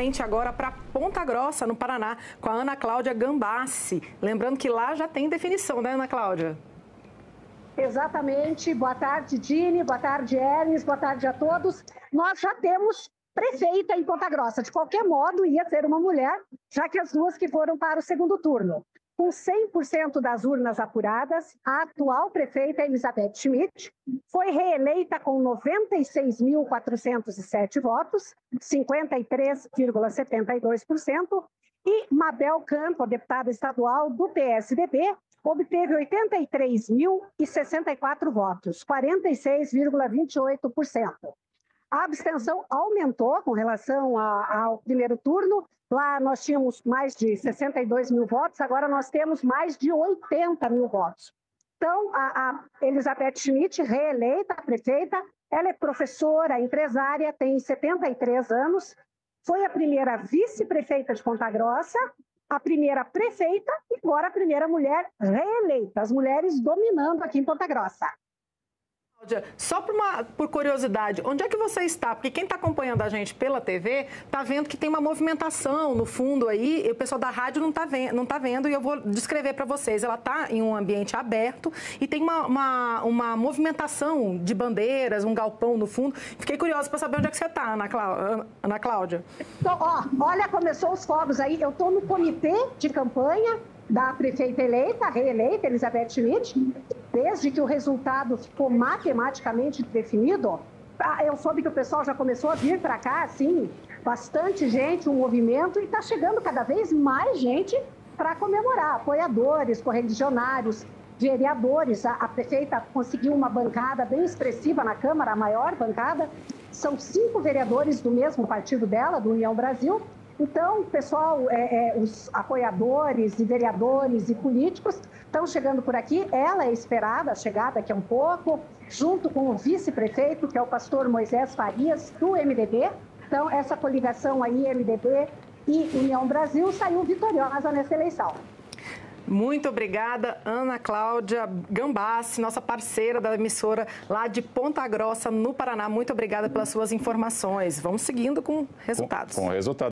agora para Ponta Grossa, no Paraná, com a Ana Cláudia Gambassi. Lembrando que lá já tem definição, né, Ana Cláudia? Exatamente. Boa tarde, Dini. Boa tarde, Hermes. Boa tarde a todos. Nós já temos prefeita em Ponta Grossa. De qualquer modo, ia ser uma mulher, já que as duas que foram para o segundo turno. Com 100% das urnas apuradas, a atual prefeita Elizabeth Schmidt foi reeleita com 96.407 votos, 53,72%, e Mabel Campo, deputada estadual do PSDB, obteve 83.064 votos, 46,28%. A abstenção aumentou com relação ao primeiro turno. Lá nós tínhamos mais de 62 mil votos, agora nós temos mais de 80 mil votos. Então, a Elizabeth Schmidt, reeleita a prefeita, ela é professora, empresária, tem 73 anos, foi a primeira vice-prefeita de Ponta Grossa, a primeira prefeita e agora a primeira mulher reeleita, as mulheres dominando aqui em Ponta Grossa. Cláudia, só por curiosidade, onde é que você está? Porque quem está acompanhando a gente pela TV está vendo que tem uma movimentação no fundo aí, e o pessoal da rádio não está vendo, e eu vou descrever para vocês. Ela está em um ambiente aberto e tem uma movimentação de bandeiras, um galpão no fundo. Fiquei curiosa para saber onde é que você está, Ana Cláudia. Então, olha, começou os fogos aí. Eu estou no comitê de campanha da prefeita eleita, reeleita, Elizabeth Schmidt. Desde que o resultado ficou matematicamente definido, eu soube que o pessoal já começou a vir para cá, assim, bastante gente, um movimento, e está chegando cada vez mais gente para comemorar, apoiadores, correligionários, vereadores. A prefeita conseguiu uma bancada bem expressiva na Câmara, a maior bancada, são 5 vereadores do mesmo partido dela, do União Brasil. Então, o pessoal, os apoiadores e vereadores e políticos estão chegando por aqui. Ela é esperada chegar daqui a um pouco, junto com o vice-prefeito, que é o pastor Moisés Farias, do MDB. Então, essa coligação aí, MDB e União Brasil, saiu vitoriosa nessa eleição. Muito obrigada, Ana Cláudia Gambassi, nossa parceira da emissora lá de Ponta Grossa, no Paraná. Muito obrigada pelas suas informações. Vamos seguindo com resultados. Com resultados.